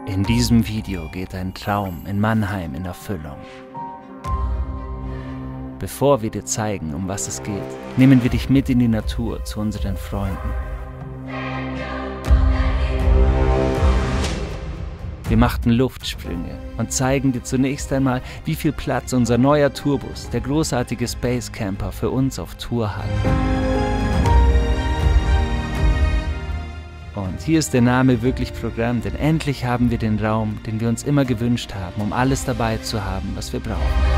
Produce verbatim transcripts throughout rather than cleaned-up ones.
In diesem Video geht ein Traum in Mannheim in Erfüllung. Bevor wir dir zeigen, um was es geht, nehmen wir dich mit in die Natur zu unseren Freunden. Wir machten Luftsprünge und zeigen dir zunächst einmal, wie viel Platz unser neuer Tourbus, der großartige Space Camper, für uns auf Tour hat. Und hier ist der Name wirklich Programm, denn endlich haben wir den Raum, den wir uns immer gewünscht haben, um alles dabei zu haben, was wir brauchen.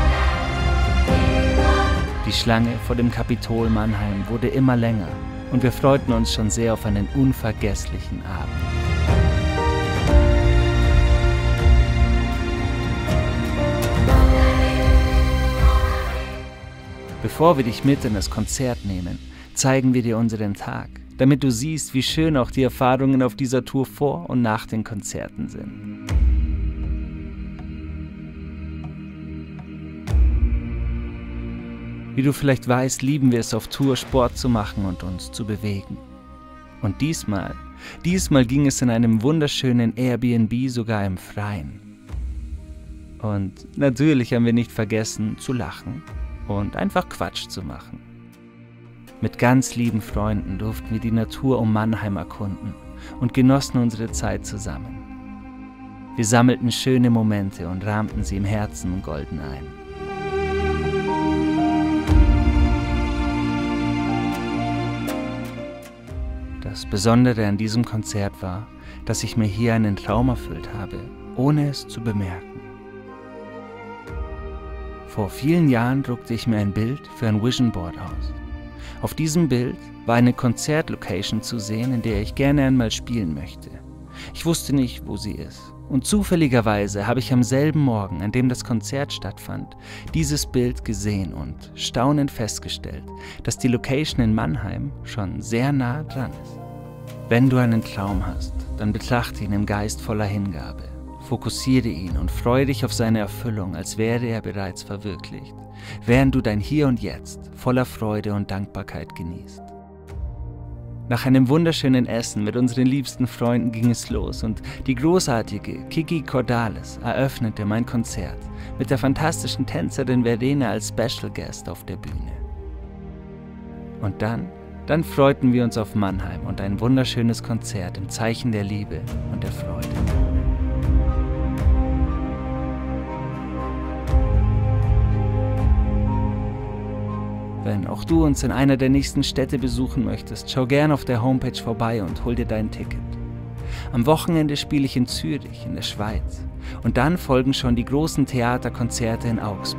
Die Schlange vor dem Kapitol Mannheim wurde immer länger und wir freuten uns schon sehr auf einen unvergesslichen Abend. Bevor wir dich mit in das Konzert nehmen, zeigen wir dir unseren Tag, damit du siehst, wie schön auch die Erfahrungen auf dieser Tour vor und nach den Konzerten sind. Wie du vielleicht weißt, lieben wir es auf Tour, Sport zu machen und uns zu bewegen. Und diesmal, diesmal ging es in einem wunderschönen Airbnb sogar im Freien. Und natürlich haben wir nicht vergessen zu lachen und einfach Quatsch zu machen. Mit ganz lieben Freunden durften wir die Natur um Mannheim erkunden und genossen unsere Zeit zusammen. Wir sammelten schöne Momente und rahmten sie im Herzen golden ein. Das Besondere an diesem Konzert war, dass ich mir hier einen Traum erfüllt habe, ohne es zu bemerken. Vor vielen Jahren druckte ich mir ein Bild für ein Vision Board aus. Auf diesem Bild war eine Konzertlocation zu sehen, in der ich gerne einmal spielen möchte. Ich wusste nicht, wo sie ist. Und zufälligerweise habe ich am selben Morgen, an dem das Konzert stattfand, dieses Bild gesehen und staunend festgestellt, dass die Location in Mannheim schon sehr nah dran ist. Wenn du einen Traum hast, dann betrachte ihn im Geist voller Hingabe. Fokussiere ihn und freue dich auf seine Erfüllung, als wäre er bereits verwirklicht, während du dein Hier und Jetzt voller Freude und Dankbarkeit genießt. Nach einem wunderschönen Essen mit unseren liebsten Freunden ging es los und die großartige Kiki Cordales eröffnete mein Konzert mit der fantastischen Tänzerin Verena als Special Guest auf der Bühne. Und dann, dann freuten wir uns auf Mannheim und ein wunderschönes Konzert im Zeichen der Liebe und der Freude. Wenn auch du uns in einer der nächsten Städte besuchen möchtest, schau gern auf der Homepage vorbei und hol dir dein Ticket. Am Wochenende spiele ich in Zürich, in der Schweiz. Und dann folgen schon die großen Theaterkonzerte in Augsburg.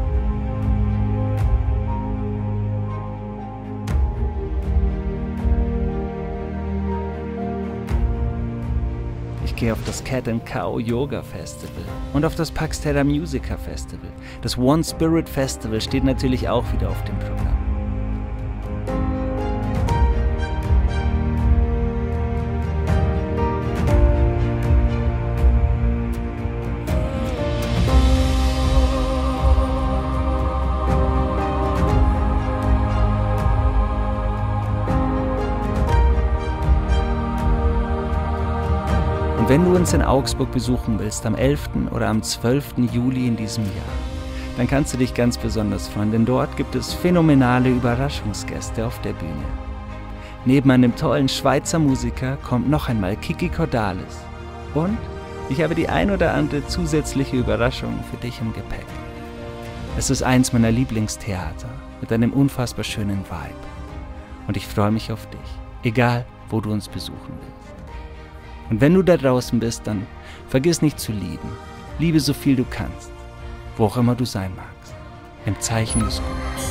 Ich gehe auf das Cat and Cow Yoga Festival und auf das Pax Terra Musica Festival. Das One Spirit Festival steht natürlich auch wieder auf dem Programm. Und wenn du uns in Augsburg besuchen willst, am elften oder am zwölften Juli in diesem Jahr, dann kannst du dich ganz besonders freuen, denn dort gibt es phänomenale Überraschungsgäste auf der Bühne. Neben einem tollen Schweizer Musiker kommt noch einmal Kiki Cordales. Und ich habe die ein oder andere zusätzliche Überraschung für dich im Gepäck. Es ist eins meiner Lieblingstheater mit einem unfassbar schönen Vibe. Und ich freue mich auf dich, egal wo du uns besuchen willst. Und wenn du da draußen bist, dann vergiss nicht zu lieben. Liebe so viel du kannst, wo auch immer du sein magst, im Zeichen des Guten.